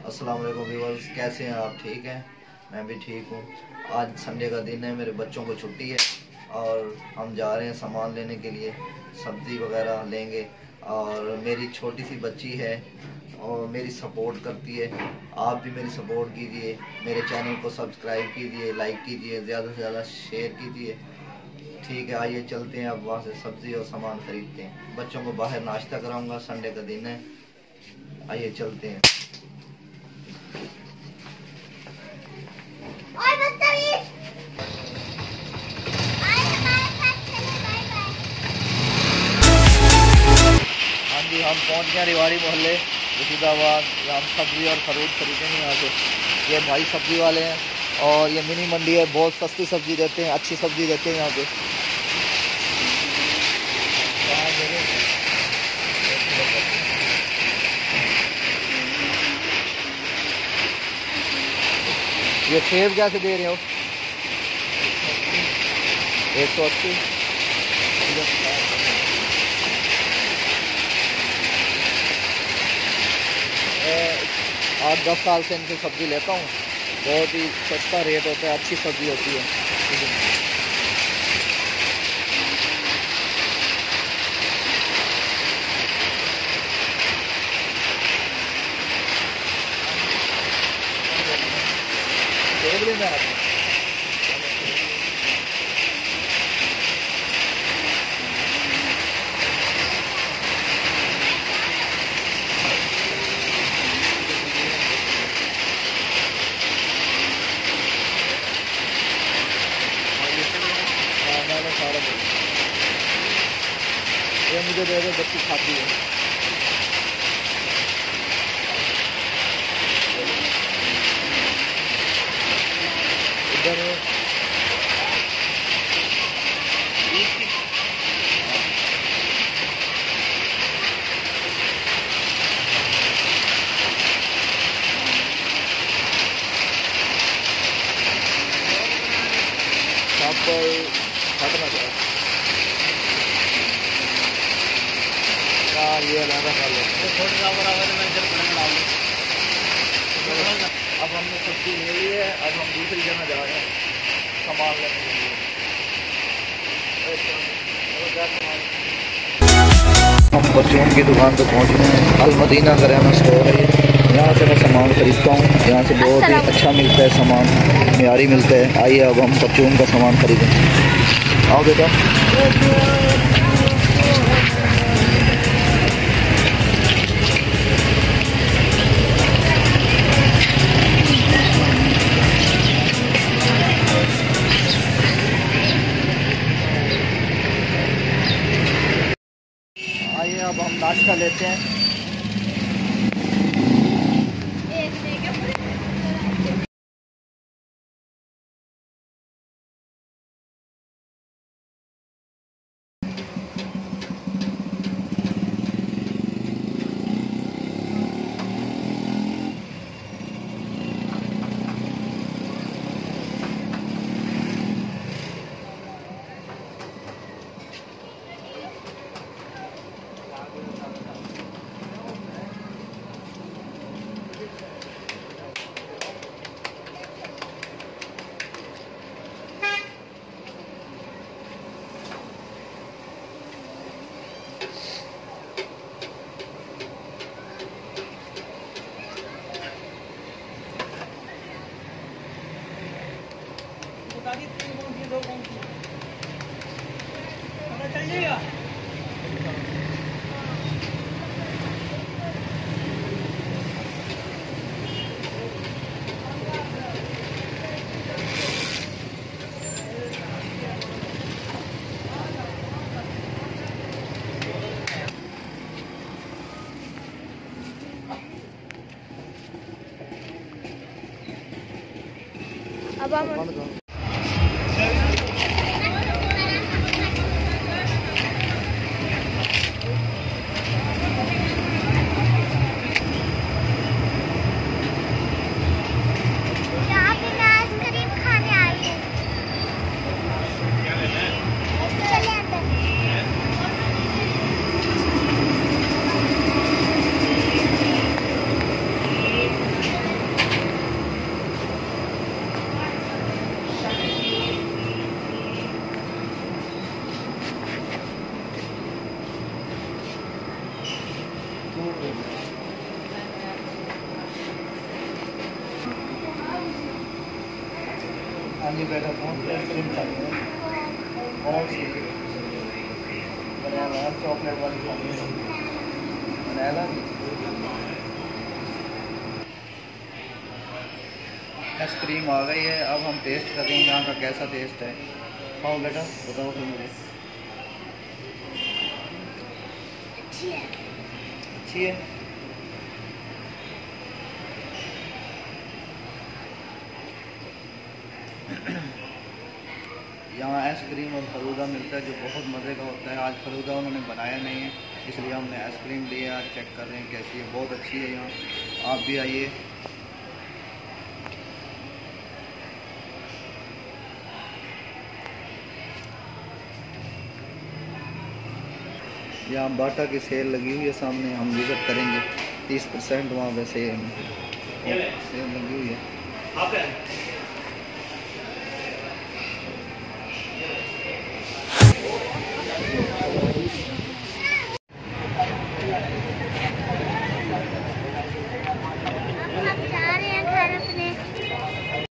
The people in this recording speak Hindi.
अस्सलाम वालेकुम व्यूअर्स, कैसे हैं आप? ठीक हैं, मैं भी ठीक हूँ। आज संडे का दिन है, मेरे बच्चों को छुट्टी है और हम जा रहे हैं सामान लेने के लिए, सब्ज़ी वगैरह लेंगे। और मेरी छोटी सी बच्ची है और मेरी सपोर्ट करती है। आप भी मेरी सपोर्ट कीजिए, मेरे चैनल को सब्सक्राइब कीजिए, लाइक कीजिए, ज़्यादा से ज़्यादा शेयर कीजिए। ठीक है, आइए चलते हैं, अब वहाँ से सब्ज़ी और सामान ख़रीदते हैं। बच्चों को बाहर नाश्ता कराऊंगा, संडे का दिन है। आइए चलते हैं। हाँ जी, हम पहुँच गए रिवाड़ी मोहल्ले रशीदाबाद। हम सब्ज़ी और फ्रूट खरीदेंगे यहाँ से। ये भाई सब्ज़ी वाले हैं और ये मिनी मंडी है, बहुत सस्ती सब्ज़ी देते हैं, अच्छी सब्ज़ी देते हैं यहाँ पे। ये सेब कैसे दे रहे हो? 180। 8-10 साल से इनसे सब्ज़ी लेता हूँ, बहुत ही सस्ता रेट होता है, अच्छी सब्ज़ी होती है। ये मुझे दे दो, बच्ची खाती है। इधर सब खत्म है। ये लगा कर लो, अब हमने सब्जी ले ली है, अब हम दूसरी जगह जा रहे हैं सामान लेने के लिए। हम परचून की दुकान पर पहुंच गए हैं। अल मदीना करियाना स्टोर है, यहाँ से मैं सामान खरीदता हूँ। यहाँ से बहुत ही अच्छा मिलता है सामान, मियारी मिलता है। आइए अब हम परचून का सामान खरीदें। आओ बेटा। आइए अब हम नाश्ता लेते हैं। अब हम हाँ जी बेटा, कौन सी आइसक्रीम चाहिए? कौन सी? बनाना चॉकलेट वाली खानी है? बनाना। आइसक्रीम आ गई है, अब हम टेस्ट करेंगे यहाँ का कैसा टेस्ट है। खाओ बेटा, बताओ फिर मुझे। अच्छी है। यहाँ आइसक्रीम और फलूदा मिलता है जो बहुत मज़े का होता है। आज फलूदा उन्होंने बनाया नहीं है, इसलिए हमने आइसक्रीम लिया। आज चेक कर रहे हैं कैसी है, बहुत अच्छी है। यहाँ आप भी आइए। यहाँ बाटा की सेल लगी हुई है सामने, हम विज़िट करेंगे। 30% वहाँ पे सेल लगी हुई है।